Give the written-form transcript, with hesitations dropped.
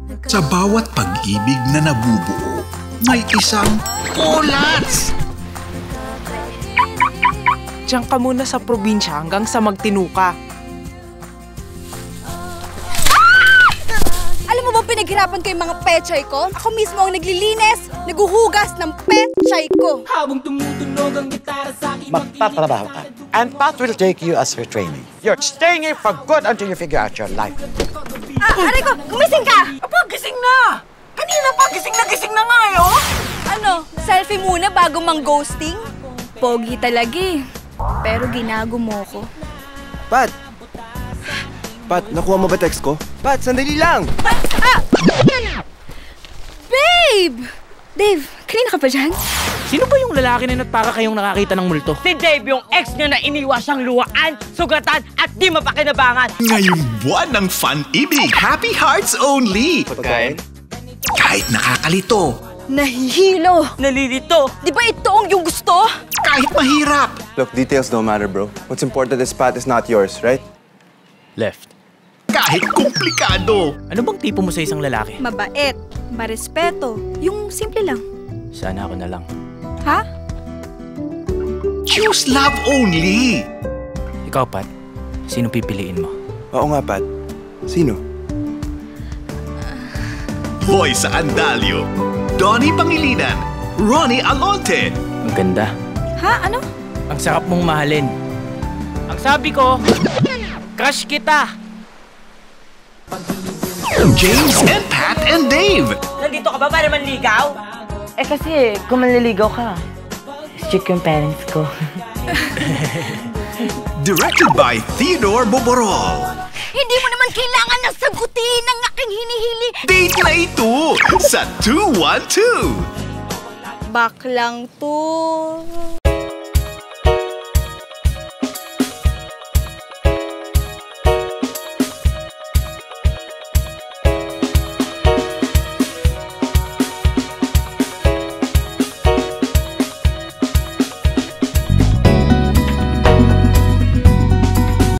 Sa bawat pag-ibig na nabubuo, may isang kulats! Diyan ka muna sa probinsya hanggang sa magtinu ka. Alam mo bang pinaghirapan ko yung mga pechay ko? Ako mismo ang naglilinis, naguhugas ng pechay ko. Habang tumutunog ang gitara sa akin. Magpapatrabaho ka. And Pat will take you as her trainee. You're staying here for good until you figure out your life. Aray ko, gumising ka! Apa, gising na! Kanina pa, gising na nga eh, oh! Ano, selfie muna bago mang-ghosting? Pogi talaga eh. Pero ginago mo ko. Pat! Pat, nakuha mo ba text ko? Pat, sandali lang! Babe! Dave, kanina ka pa dyan? Sino ba yung lalaki na para kayong nakakita ng multo? Si Dave, yung ex niya na iniwas siyang luwaan, sugatan, at di mapakinabangan. Ngayong buwan ng fun-ibig, happy hearts only! Pagkain? Kahit nakakalito, Nahihilo! Nalilito. Di ba ito ang yung gusto? kahit mahirap, Look, details don't matter, bro. What's important is Pat is not yours, right? Left. kahit komplikado. Ano bang tipo mo sa isang lalaki? Mabait, marespeto, yung simple lang. Sana ako na lang. Ha? Choose love only. Ikaw, Pat, sino pipiliin mo? Oo nga, Pat. Sino? Loisa Andalio Donny Pangilinan, Ronnie Alonte. Ang ganda. Ha? Ano? Ang sarap mong mahalin. Ang sabi ko, crush kita. James and Pat and Dave. Nandito ka ba para manligaw? Eh kasi, kung manliligaw ka, strict yung parents ko. Directed by Ted Boborol. Hindi mo naman kailangan na sagutin ang aking hinihili. Date na ito sa 212. Baklang to.